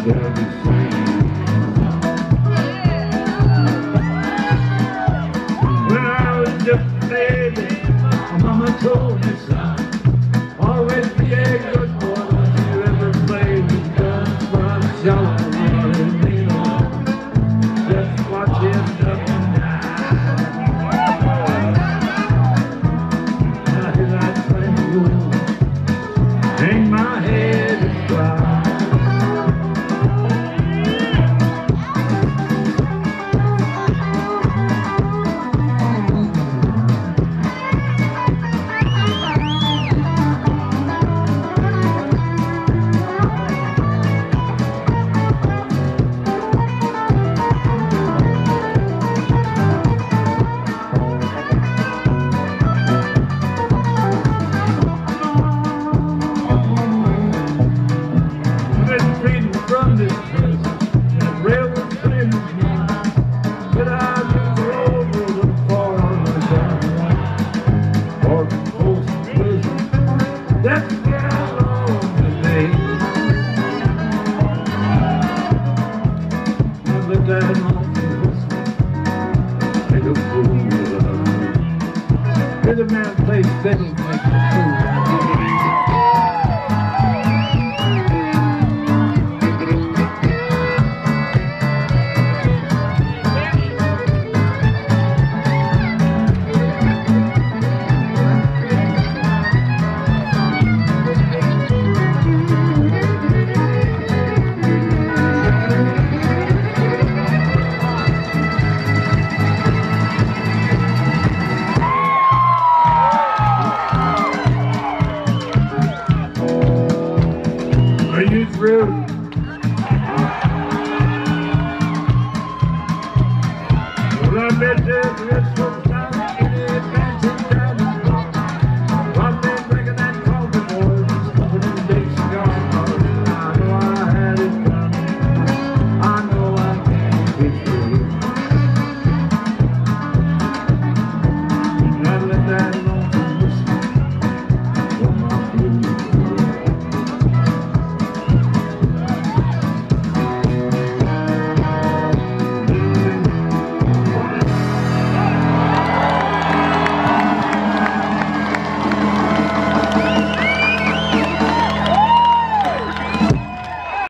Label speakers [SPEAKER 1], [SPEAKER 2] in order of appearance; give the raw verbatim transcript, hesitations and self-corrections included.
[SPEAKER 1] When I was just a baby, my mama told me, son, always be a good boy. Don't you ever play with guns, run, shout, and lean on. Just watch him duck and die. Now hear that train roll, hang my head and cry. From this place, that railroad train is mine, but I move over the farmers and or the post prison. That's get along today. I let that monkey whistle, make a fool of me. Hear the man play fiddle, make a fool of me. Are you through?